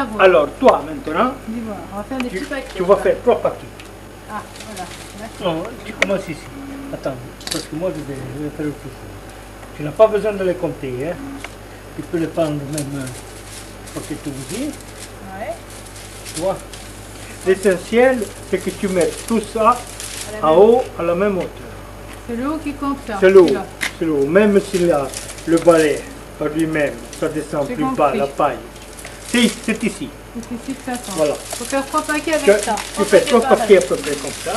savoir. Alors, toi, maintenant, Dis-moi, on va faire des petits paquets. tu vas faire 3 paquets. Ah, voilà. D'accord. Non, tu commences ici. Attends, parce que moi, je vais faire autre chose. Tu n'as pas besoin de les compter, hein. Tu peux les prendre même paquet aussi. Ouais. Tu vois. L'essentiel, c'est que tu mettes tout ça À la en même- haut, à la même hauteur. C'est le haut qui compte ça. C'est l'eau, celui-là. c'est l'eau. Même si le balai, par lui-même, ça descend J'ai plus bas, compris. la paille. C'est ici. C'est ici que ça sent. Voilà. Faut faire 3 paquets Tu, avec ça. tu fais 3 paquets à peu près comme ça.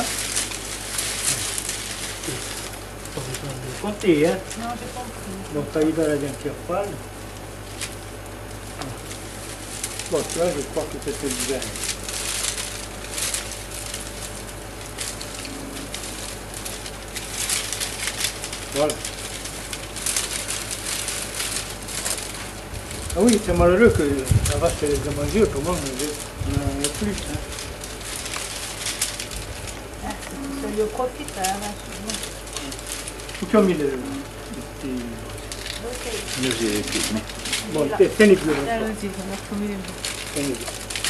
Pas besoin de compter, hein. Non, j'ai compris. Donc, ça y va la dernière fois. Bon, tu vois, je crois que c'était bien. Voilà. Ah oui, c'est malheureux que la vache elle les a mangés, autrement on en a plus. Hein. Ah, ça lui profite à la vache. Où tu as mis le petit... Ok. Io si firme. Bon, tieni più. Là, aussi, on va retrouver les bouts. Tieni più.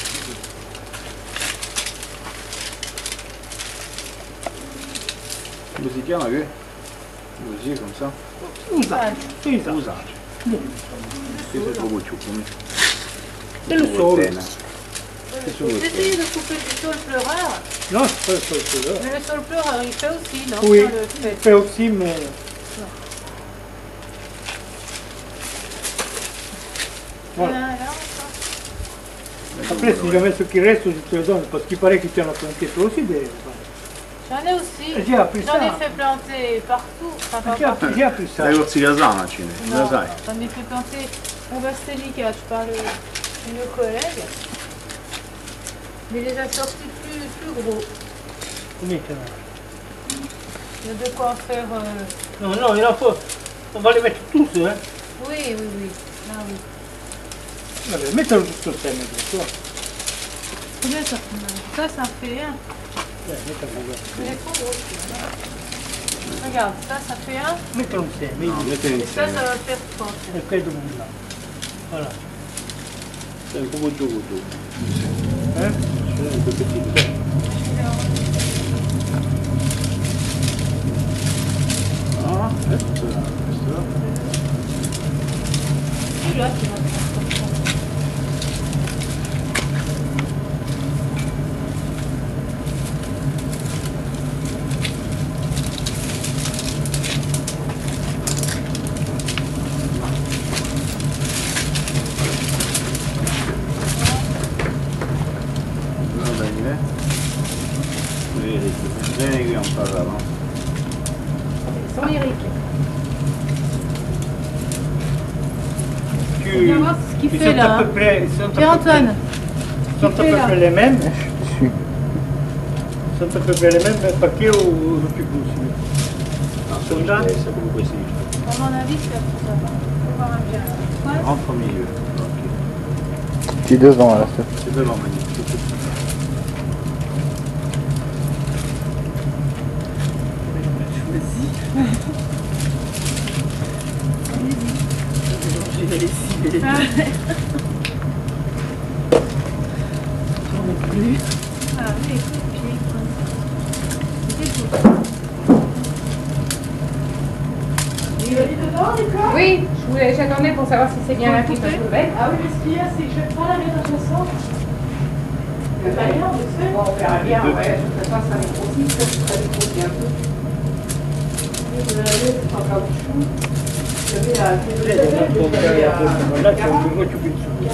Come si chiama che? Così, come ça? Scusa, scusa. Usage. Questo è proprio ciucco. C'est le sol. Vous essayez de couper du sol pleureur, Non, c'est pas le sol, là. mais le sol pleureur il fait aussi, non? Oui, Sur le il fait. fait aussi, mais... Voilà. Là, Après, si jamais ce qui reste, je te le donne, parce qu'il paraît que tu en as planté toi aussi des... j'en ai aussi. J'ai appris J'en ai ça. fait planter partout. Enfin, pas partout. J'ai appris ça. Dai corsi casana, ce ne Non, lo sai. j'en ai fait planter un basilica, je parle d'une collègue. Mais il les a sortis plus gros. Combien tu en as? Il y a de quoi en faire. Non, non, il en faut. On va les mettre tous, hein. Oui, oui, oui. Ah, oui. Vabbè, mettilo tutto insieme, tu. Combien ça fait? Ça fait un. Mettilo Je les prends aussi. Hein. Regarde, ça fait un. insieme. No, mettili Et ça insieme. va faire 30. E credo là. Voilà. Sei un po' giù tu. Hein? Ce n'è un pochettino. Ah, questo. Celui-là, tu vas faire comme ça. Va bene. Vieni qui un po', Sans lyrique. Tu, Viens voir ce qu'il ils fait sont là. à peu près, ils sont à peu Pierre-Antoine, Ils sont à peu près les mêmes. Ils sont à peu près les mêmes paquets ou le plus beau celui-là. No, sono Già? diverse comunque sì. à mon avis, c'est ça va. Faut voir un bien. Ouais. En milieu. Ok. Petit devant là. C'est vraiment magnifique. Ah, ouais. Ah oui, écoute, Oui, j'attendais pour savoir si c'est bien là qui se trouvait. Ah oui, mais ce qu'il y a, c'est que je vais pas la mettre à 60. Bon, on verra bien, ouais. De toute façon, ça les grossit, ça les grossit un peu. Là, tu as un bureau, tu peux le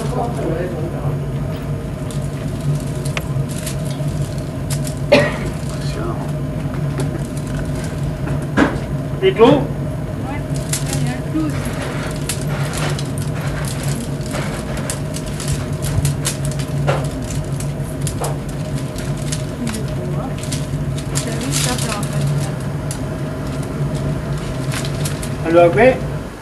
Et d'eau? Ouais, il y a le clou aussi. C'est juste ça, en fait. Alors, après,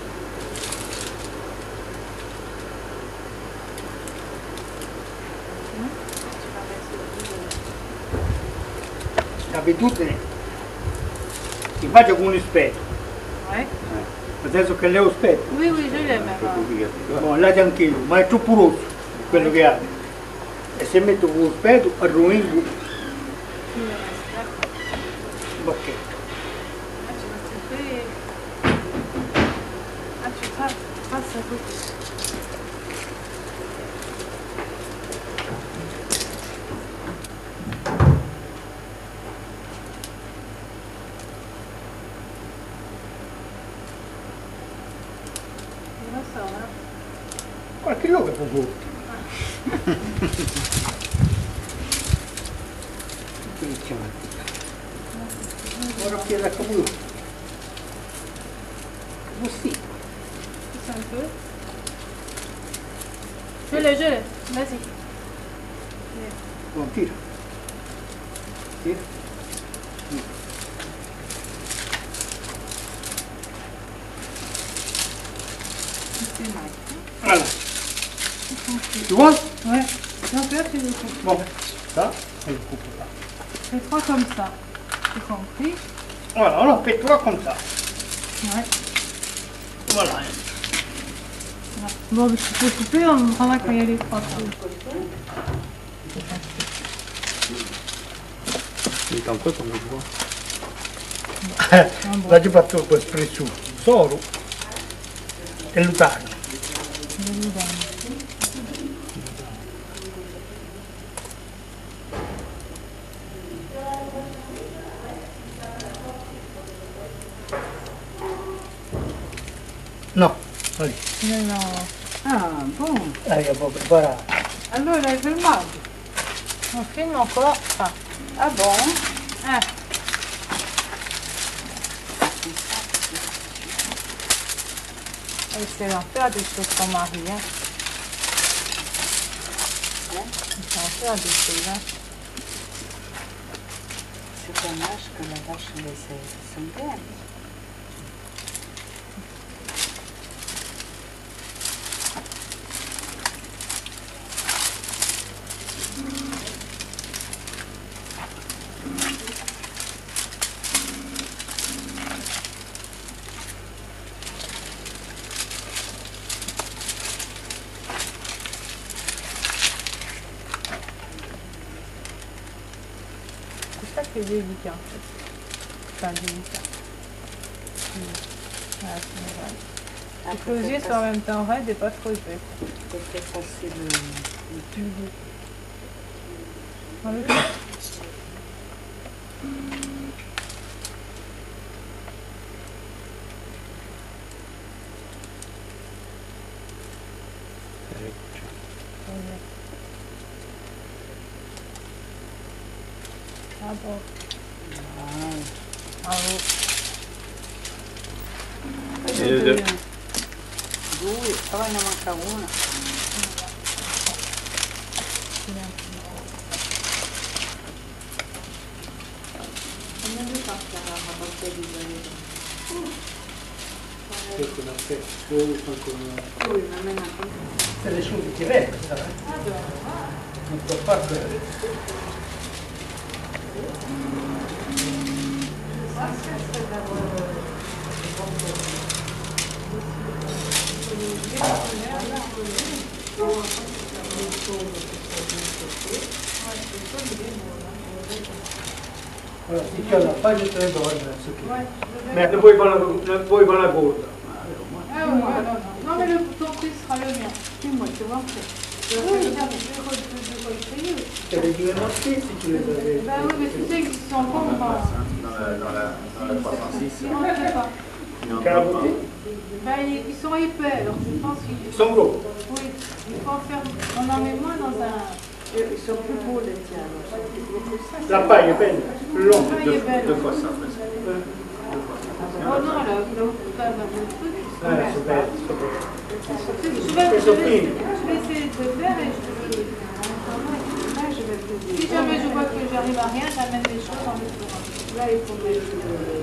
l'abitudine ti faccio con un rispetto, Ouais. nel senso che lei rispetto. Oui, oui, je l'aime. Un po' più che Bon, là anche io, ma è troppo rosso quello che ha. se metto con il pedo, arruingo il bacchetto. Passa tutto. Non so, Qualche logo con tutto. Ora qui la cavuto. Così. pousse un peu. Je l'ai. Vas-y. Bon, tira. Tira. Voilà. Tu vois? Ouais. Donc là, tu le coupes. Bon, ça, on ne coupe pas. Fais trois comme ça. Tu compris? Voilà, on en fait trois comme ça. Ouais. Voilà. Bon, tu peux couper, on me prendra quand il y a les trois trous. Il est en quoi ton mouvement? L'ha già fatto questo presso solo e lutano. No, lì. No. Ah, bon. Avevo preparato. Allora hai filmato? On filme encore. Ah, Ah bon? Et c'est l'enfer de chez ton mari, hein. C'est l'enfer de chez là. C'est dommage que la vache laisse son père. C'est ça qui est délicat en fait. Enfin délicat. Voilà, c'est vrai. Il faut que les yeux soient en même temps raides et pas trop épais. Peut-être passer le tube. Avec Ah bon. Bravo. Due, poi ne manca una. Come devi fare la parte di Ecco, una fetta con lui, non è nato. delle subite vecchie, sai? Non può fare quello. Allora, si chiama la pagina 3 donne adesso qui. Mais ne vuoi pas la gorda. Ah oui, non, mais ton prix sera le mien. Dis-moi, tu vois, Oui, je vais Te le due morti si tu le avete. Ben oui, mais tu sais qu'ils sont bons Dans la 306. Ils n'en fait pas. Carabotti? Ben, ils sont épais, alors je pense qu'ils... Sono gros. Oui, il faut en faire... On en met moins dans un... ils sont plus beaux les tiens. La paille è bella, più La longa. paille est belle. Deux fois ça, presque. Oh non, là où tu vas dans le truc, ils sont belles. Sono belle, sono belle. Je vais essayer de le faire et si jamais je vois que j'arrive à rien, j'amène les choses en restaurant. Là, il faut mettre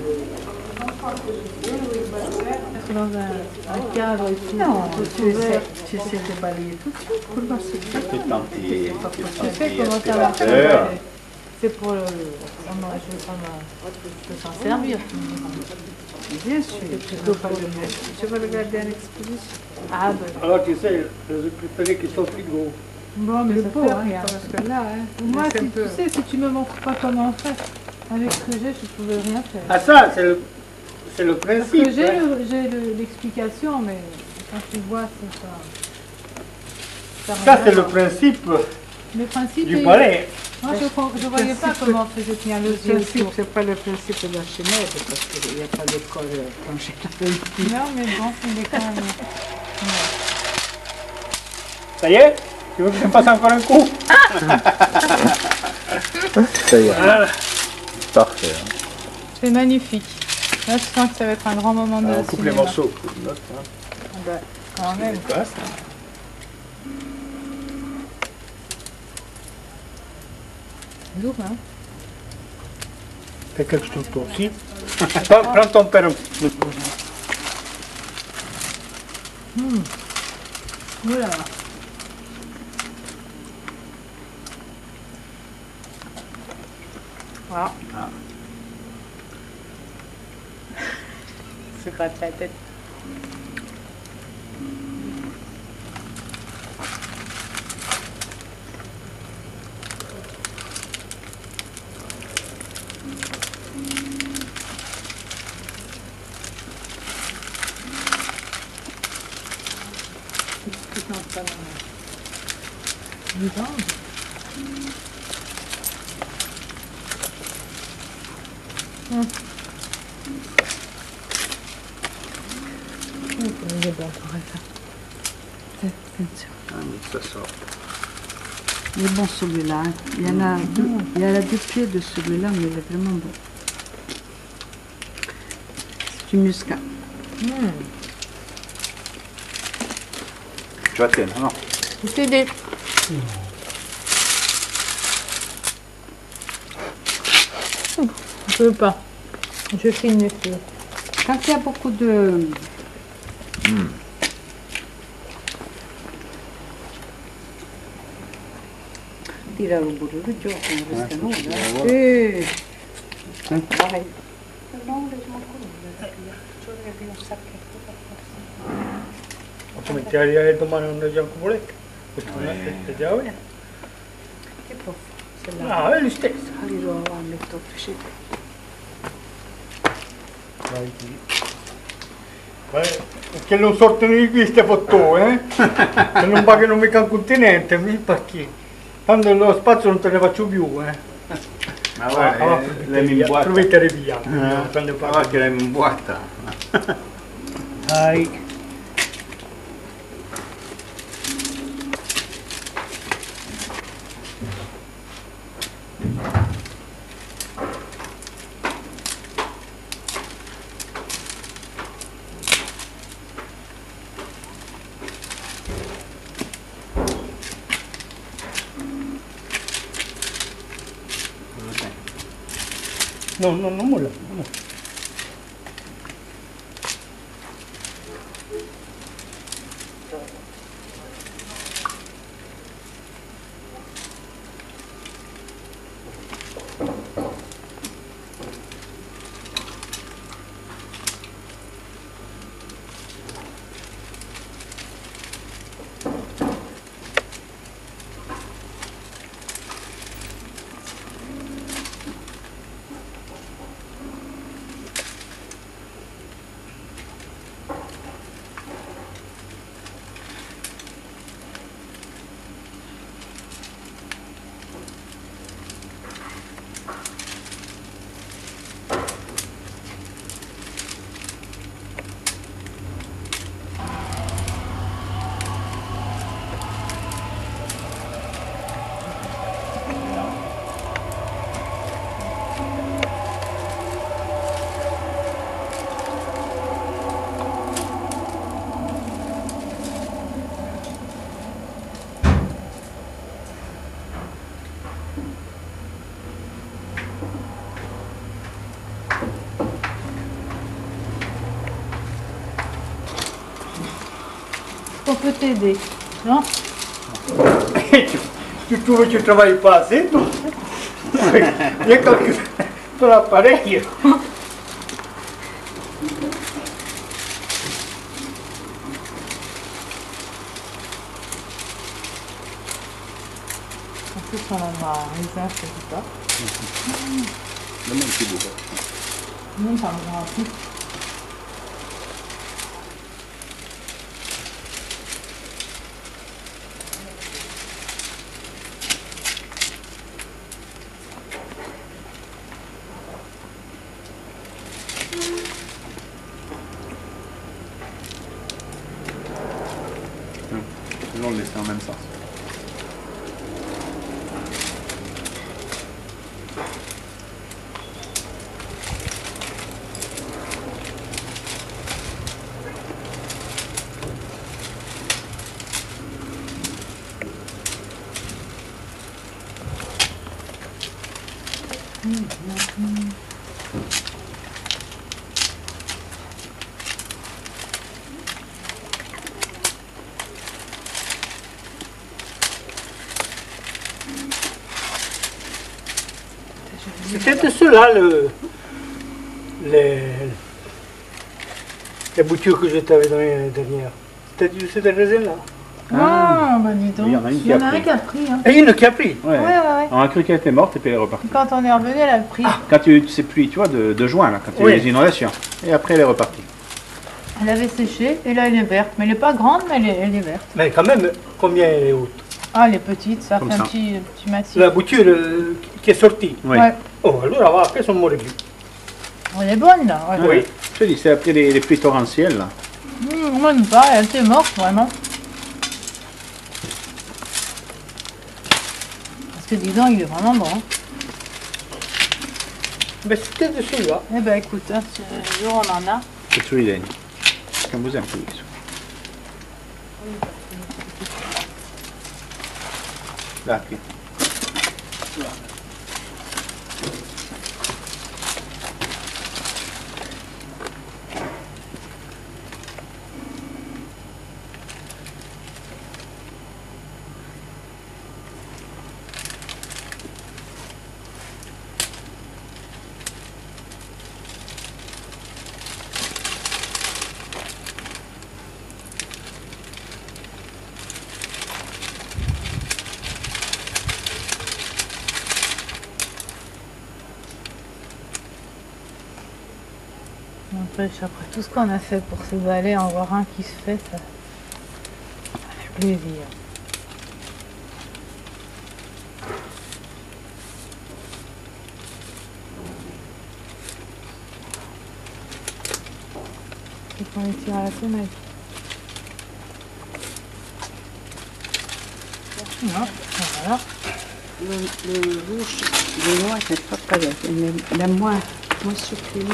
Dans un cadre et tout. non, tu essaies de balayer tout de suite pour le bassin. Tes tanti Je sais comment ça va. aspirateur. C'est pour le... Je peux s'en servir. Bien sûr, tu ne dois pas le mettre. Tu vas le garder en exposition. Ah ben, Allora ti sei preso quelli che sono più gros. Bon, mais Le ça pot, fait hein, rien. parce que là, hein, Moi, c'est un si, peu- tu sais, si tu me montres pas comment faire, avec ce que j'ai, je pouvais rien faire. Ah ça, c'est le Parce principe. que j'ai hein. l'explication, mais quand tu vois, c'est pas... Ça, c'est le principe Le principe du est- balai. Moi, je ne voyais pas principe- comment faisait tenir le Le pied principe, autour. c'est pas le principe de l'Archimède, parce qu'il n'y a pas de colle quand j'ai la Non, mais bon, il est quand même... Ça y est? Tu veux que je fasse encore un coup? Ça y est, Voilà. parfait. Hein. C'est magnifique. Là, je sens que ça va être un grand moment de On coupe les cinéma. morceaux. Ah bah, quand même. Zoom, hein. Fais quelque chose toi aussi. Prends ton père. Voilà. Voilà. Ah. Se gratte la tête. Ah, mais ça sort. Il est bon celui-là. Hein. Il y en a deux. Il y a deux pieds de celui-là, mais il est vraiment bon. C'est du muscat. Tu vas t'aider, non? Je t'aider. Je peux pas. Je filme mes filles. Quand il y a beaucoup de... Tira lo burro di gioco, non resta nulla. Vai. Come ti arrivare domani un giancoboletto? Questo non è già bene. Che può fare? Se No, è lo stesso. Arrivo a metto uscito. Che non sortono di qui ste fottone, che non pagano mica un continente, perché? Quando lo spazio non te ne faccio più, Ma guarda, lei mi imbuata. Approfittare via. Quando Ma guarda che lei mi imbuata. Dai. No, no, non molla. No. On peut t'aider, non? Tu trouves que tu travailles pas assez, toi? Il y a quelque chose sur l'appareil. Ce sont un raisin, je sais pas. Donne-moi un petit bout. Non, ça me rend plus. Là, on le laisse en même sens. C'était ceux-là, les boutures que je t'avais données l'année dernière. C'était des raisins-là. Ah, bah dis donc. Il y en a une Il y en a un pris. qui a pris. Hein. Et une qui a pris. Ouais. Ouais. On a cru qu'elle était morte et puis elle est repartie. Quand on est revenu, elle a pris. Quand tu sais plus, tu vois, de juin, là, quand il y a eu Oui. les inondations. Et après, elle est repartie. Elle avait séché et là elle est verte. Mais elle n'est pas grande, mais elle est verte. Mais quand même, combien elle est haute? Ah, elle est petite, ça Comme fait ça. un petit massif. La bouture qui est sortie. Oui. Ouais. Oh, alors après, son mot début. Elle est bonne là. Ouais. Oui. Je te dis, c'est après les pluies torrentielles, là. Moi, je pas, elle était morte vraiment. Parce que dis donc, il est vraiment bon. Hein. Mais c'était de celui-là. Eh ben écoute, hein, si un jour on en a. C'est celui-là. Comme vous aimez. Là, qui. Après tout ce qu'on a fait pour ces balais, en voir un qui se fait, ça fait plaisir. Il faut les tirer à la fenêtre. Non, voilà. Le rouge, le noir n'est pas pareil, mais la moins supprimée.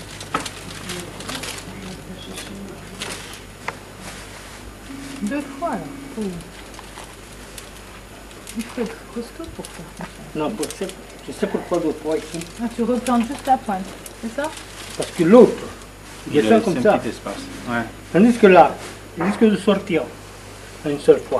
Deux fois là. Oh. Il faut être costaud pour faire ça. Non, je sais pourquoi deux fois ici. Ah, tu replantes juste la pointe, c'est ça? Parce que l'autre, il Il est ça laisse comme un ça. petit espace. Ouais. Tandis que là, il risque de sortir une seule fois.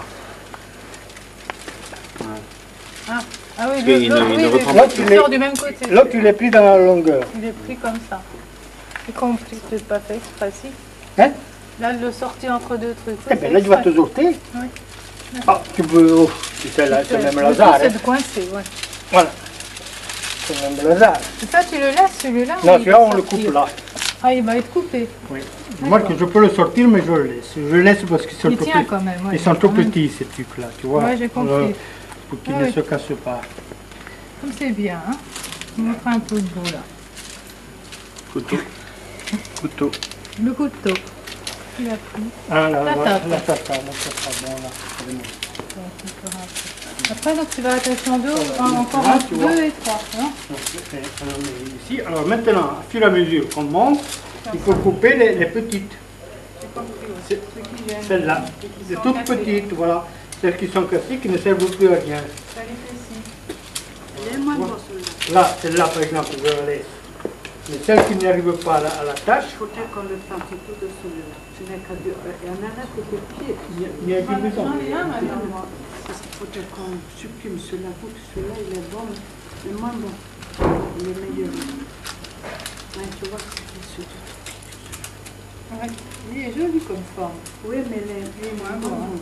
Ah oui, qu'il l'autre, ne oui, reprend pas. il sort du même côté. L'autre, il est pris dans la longueur. Il est pris comme ça. J'ai compris, je l'ai pas fait exprès, si. Hein? Là, le sortir entre deux trucs. Eh bien, là, tu vas te sortir. Oui. Ah, tu peux. Oh, c'est là, c'est même Lazare. C'est Hein. de coincer, ouais. Voilà. C'est même Lazare. Et ça, tu le laisses, celui-là? Non, ou il celui-là, va on le sortir? coupe là. Ah, il va être coupé. Oui. Moi, que je peux le sortir, mais je le laisse. Je le laisse parce qu'ils sont Il trop tient petits. quand même, ouais. Ils sont trop quand même. petits, ces trucs-là, tu vois. Ouais, j'ai compris. Pour qu'ils Ah ne oui. se cassent pas. Comme c'est bien, hein. On me fera un peu de beau, là. Couteau. Couteau. Le couteau. Il a pris. Ah, là, La là, table. là, ça, bon, là. c'est bon. Bon, on fera après. Après, donc, tu vas attacher en deux, encore Là, en tu vois. deux et trois, hein. Donc, alors, ici, alors maintenant, à fur et à mesure qu'on monte, il faut couper les petites. J'ai compris, ouais. C'est- Ceux qui viennent. Celles-là, Ceux qui les sont toutes cassés. petites, voilà. Celles qui sont cassées, qui ne servent plus à rien. Ça les fait ici. Elle est moins grosse, là. Là, celle-là, par exemple, je la laisse. Mais celles qui n'arrivent pas à la tâche, Il faudrait qu'on le fasse tout de celui-là. Ce n'est qu'à deux. Il y en a un qui était pied. il y a du besoin. J'en ai un maintenant, moi. Parce qu'il faudrait qu'on supprime celui-là. Vous, celui-là, il est bon, mais moins bon. Il est meilleur. Ouais, tu vois, c'est celui. Ouais. Il est joli comme forme. Oui, mais les moins bons.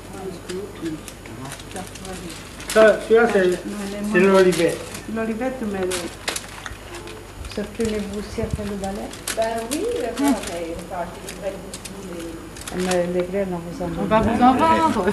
Ça, celui-là, c'est l'olivette. L'olivette, mais ça fait les boussières et le balai. Ben oui, mais bon, Mais les graines, on vous en On vend. va vous en vendre.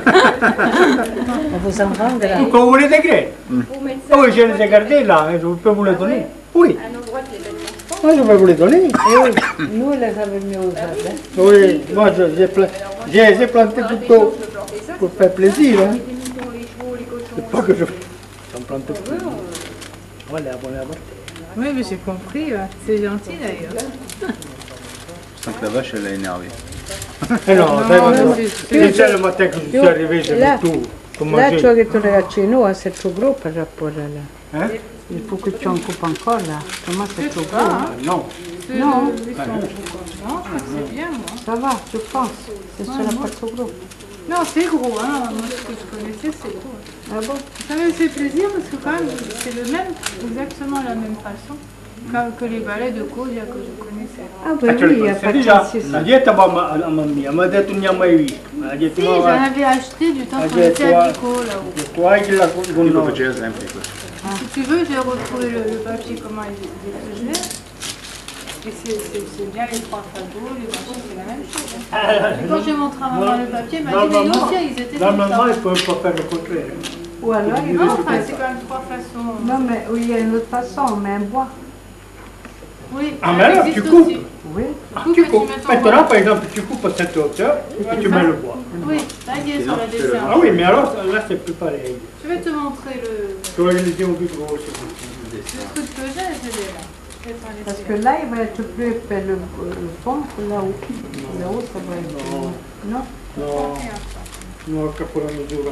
On vous en vend de la... Pourquoi vous voulez des graines? vous mettez Ah oui, je les ai gardées là, hein, je peux vous les donner. Oui, à nos droites les vêtements. moi je vais vous les donner. Et oui, nous, on les avait mis aux jardins. Oui, moi j'ai planté plutôt pour faire plaisir. Hein. Les moutons, les chevaux, les cochons. C'est pas que j'en plante plus. Voilà, bon, là, Oui, mais j'ai compris. Ouais. C'est gentil d'ailleurs. Je sens que la vache, elle est énervée. Eh non, Non, c'est ça le matin que je suis arrivé, j'ai Là. vu tout Là, manger. tu as retourné chez nous, hein, c'est trop gros par rapport à là. Hein? Il faut que tu en coupes encore là. Comment c'est trop pas, gros? hein. Non, C'est Non. ils sont- Non, je crois que c'est bien, moi. Ça va, je pense. C'est ça, pas trop gros. Non, c'est gros, hein. Moi, ce que je connaissais, c'est gros. Ah bon? Ça me fait plaisir parce que quand même, c'est le même, exactement la même façon que les balais de Kodia que je connaissais. Ah ben oui, il n'y a pas de già, souci. la dieta mamma mia, mi ha detto non ne ha mai visto. La dieta Si, j'en avais acheté du temps qu'on était à Nico, là-haut. tu hai che la con Io lo noi. facevo sempre questo. Si tu veux, j'ai retrouvé le papier, comment il faisait. Et c'est bien les trois fagots, les machins, c'est la même chose. Et quand j'ai montré à maman le papier, elle m'a dit, mais nous aussi, ils étaient comme Normalement, ça. ils ne peuvent pas faire le contraire. Ou alors, il Non, faut enfin, c'est quand même trois façons. Non, mais oui, il y a une autre façon, mais un bois. Oui, Ah, ça mais alors, existe tu coupes. aussi. Oui. Tu Tu coupes et coupes. tu mets ton Maintenant, bois. par exemple, tu coupes à cette hauteur et tu mets le bois. Oui, là, il est sur le dessin. Ah oui, mais alors, là, c'est plus pareil. Je vais te montrer le Tu vois, les idées ont plus gros. c'est tout. truc que j'ai, je l'ai là. Je vais t'en laisser. Parce que là, il va être plus épais le fond que là-haut. Là-haut, ça va être... Non. No, no, capo la misura.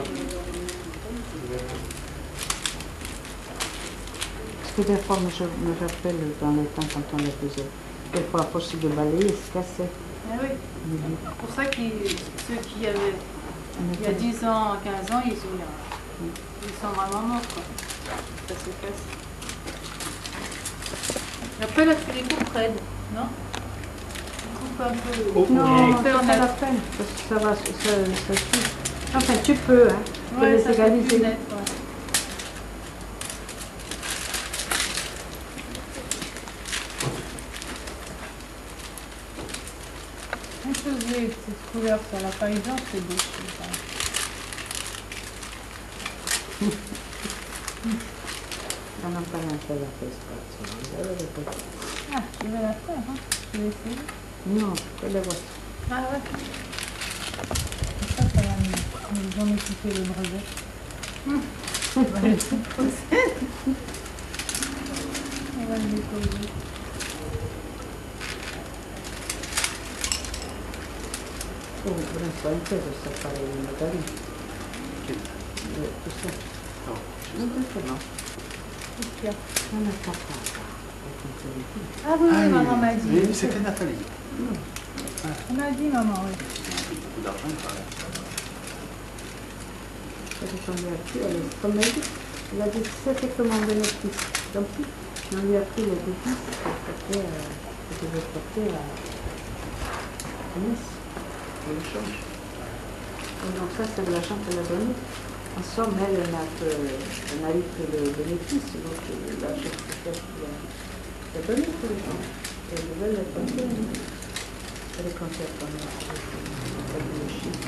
Parce que des fois, je me rappelle dans le temps quand on le faisait. Des fois, à force de balayer, il se cassait. Ah oui, c'est pour ça que ceux qui avaient il y a 10 ans, 15 ans, ils sont vraiment morts, quoi. Ça se casse. Après, là, tu les coupes raides, non? Tu coupes un peu. Oh, Non, oui. c'est pas la peine, parce que ça va, ça suit. Enfin, tu peux, hein. Tu peux Ouais, les ça fait plus égaliser. net, ouais. On faisait des petites couleurs sur la paysage, c'est beau. On n'a pas l'intérêt à faire ça. Ah, tu veux la faire, hein? Tu veux essayer? Non, je la vois. Ah ouais. Ça va nous en occuper le brevet. On va le déposer. On va le déposer. Oh, per un po' inteso sta a fare il magari. Questo? No. Non questo no. Non è fatta. Ah oui, oui, maman m'a dit. Oui, c'était Nathalie. On m'a dit, maman, oui. Beaucoup d'argent, il paraît. Perché sono gli articoli, come vedi, la stessa che mandano qui. Non gli articoli di qui, perché deve portare a Nice. Et donc ça, c'est de l'argent qu'elle a donné. En somme, elle a eu que le bénéfice, donc l'argent qu'elle a donné pour les gens. Et elle veut la compter. Elle est comptée comme le chiffre.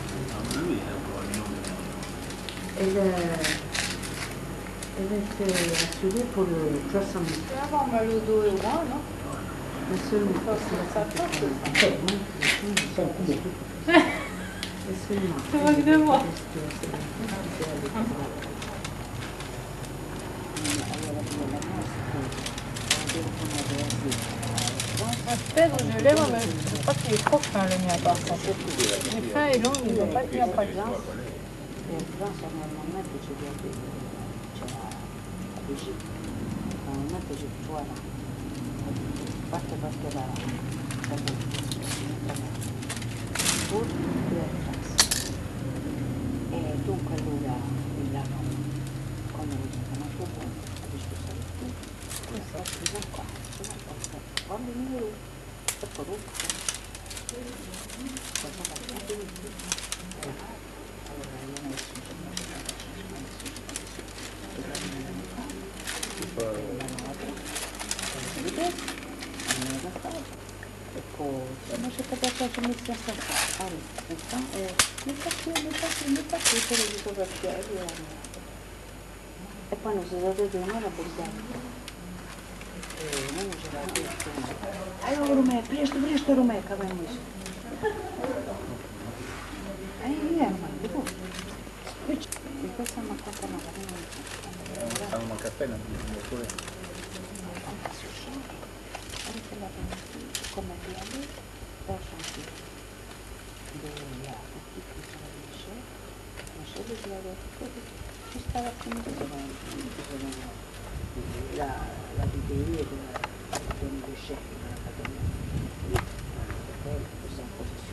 Elle était assurée pour le 300 000. Tu vas avoir mal au dos et au bras, non? Mais seulement. Ça porte, ça. Et seulement. Tu moques de moi. Pedro, je l'aime, mais je crois qu'il est trop fin, le mien, par contre. Il est fin et long, il n'y a pas de glace. E in Francia normalmente ci piace, così, normalmente c'è fuori, parte la pur e Francia. E dunque lui ha Milano, come lo chiamano tuo punto, a discussione tu, questo fino a qua, quando mi ero, e poi Ecco, non c'è capace di mettere a fare. Mi faccio il televisore per piedi e poi non si sa di una buzzata. Non ce l'ha detto. Allora, Romeo, presto, Romeo, che abbiamo messo. Ma tu? E questa è una cosa nuova. Fanno un caffè, non Come abbiamo lasciato ci stava finendo la libreria del chef dell'Accademia. Questa è un po' di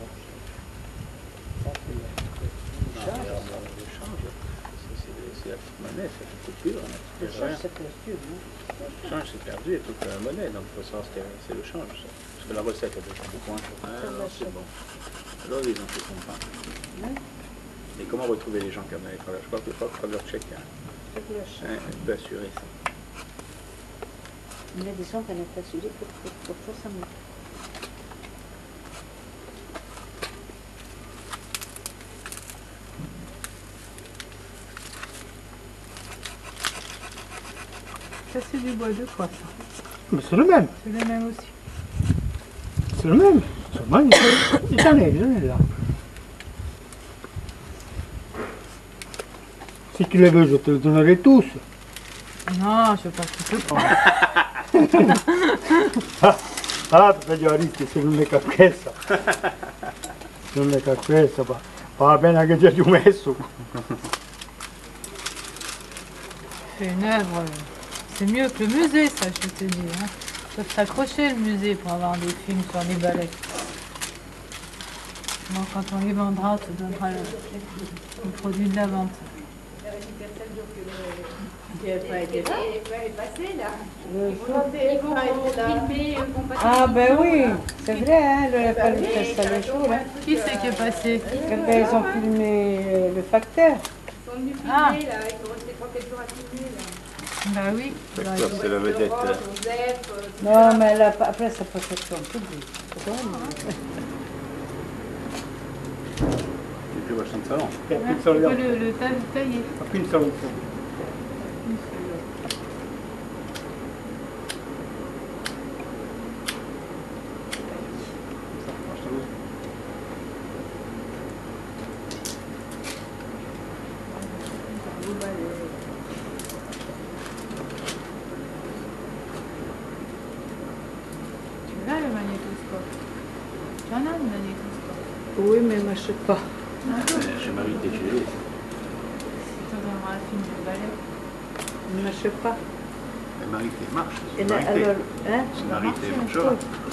c'est la petite monnaie, c'est une coupure, Le change, c'est perdu, non? Le change, c'est perdu, il y a toute la monnaie, donc il faut savoir ce que c'est le change. Ça. Parce que la recette, elle est beaucoup moins. Ah, c'est bon. Alors, ils ont fait comprendre. Et comment retrouver les gens qui avaient travaillé? Je crois qu'il faut faire leur check. On peut assurer ça. Mais disons qu'elle est assurée pour 60 000. Ça c'est du bois de quoi ça? Mais c'est le même. C'est le même aussi. C'est le même. Seulement, il t'en est là. Si tu les veux, je te les donnerai tous. Non, je veux pas que tu te prends. Perché Aristi, se non è che questa. Se non è che questa, va bene che già ci ho messo. C'est une œuvre. C'est mieux que le musée, ça, je te dis. Hein. Ils peuvent s'accrocher le musée pour avoir des films sur les ballets. Bon, quand on les vendra, on te donnera le produit de la vente. Elle est passée là. Le Ils vont filmer, ils vont passer. Ah ben oui, c'est vrai, hein, le pas le test à jour. Hein. Qui c'est qui est passé? Eh ben, ils ont filmé le facteur. Ils sont venus filmer Ah. là, ils sont restés 3-4 jours à filmer là. Bah oui. C'est la vedette. Non, mais là, après, ça peut être un peu plus. C'est plus vachement de salon. Il n'y a plus de Tu solution. peux le tailler. Il n'y a plus de solution. Tu l'as le magnétoscope? Tu en as le magnétoscope? Oui, mais moi, je sais pas. Chez Marie Tégélé. Tu regarderas le film de ballet. Mais je sais pas. Marie Té marche. Et C'est là, Marie Té. alors, hein? C'est Marie Té marchera.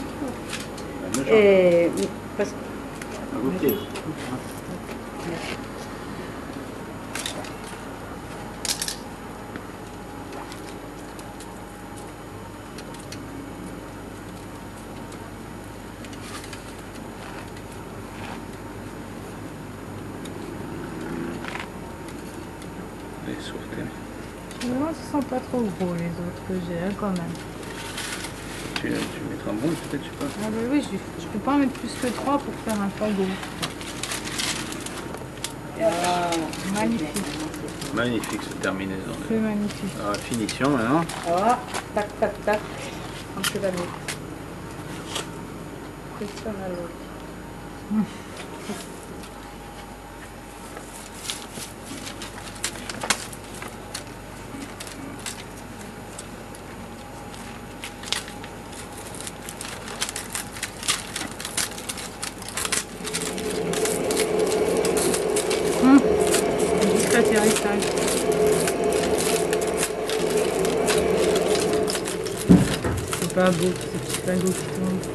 Et parce que À goûter. Les sauvetés. Je me demande s'ils sont pas trop gros les autres que j'ai, hein, quand même. Tu mettras un bon peut-être, je sais pas. Ah bah oui, je peux pas en mettre plus que 3 pour faire un fagot. Magnifique, Magnifique cette terminaison. c'est magnifique. Alors, finition maintenant. ah, tac, tac, tac, on peut la mettre. Question à l'autre. Juste l'atterrissage. C'est pas beau, ces petits fagots qui tournent.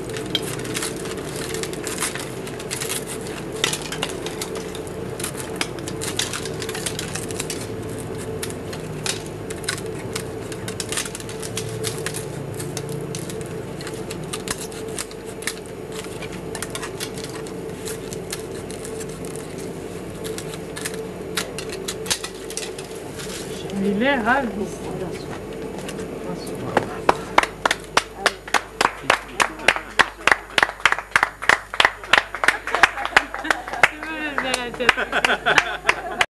Il est ravi. Je me lève bien la tête.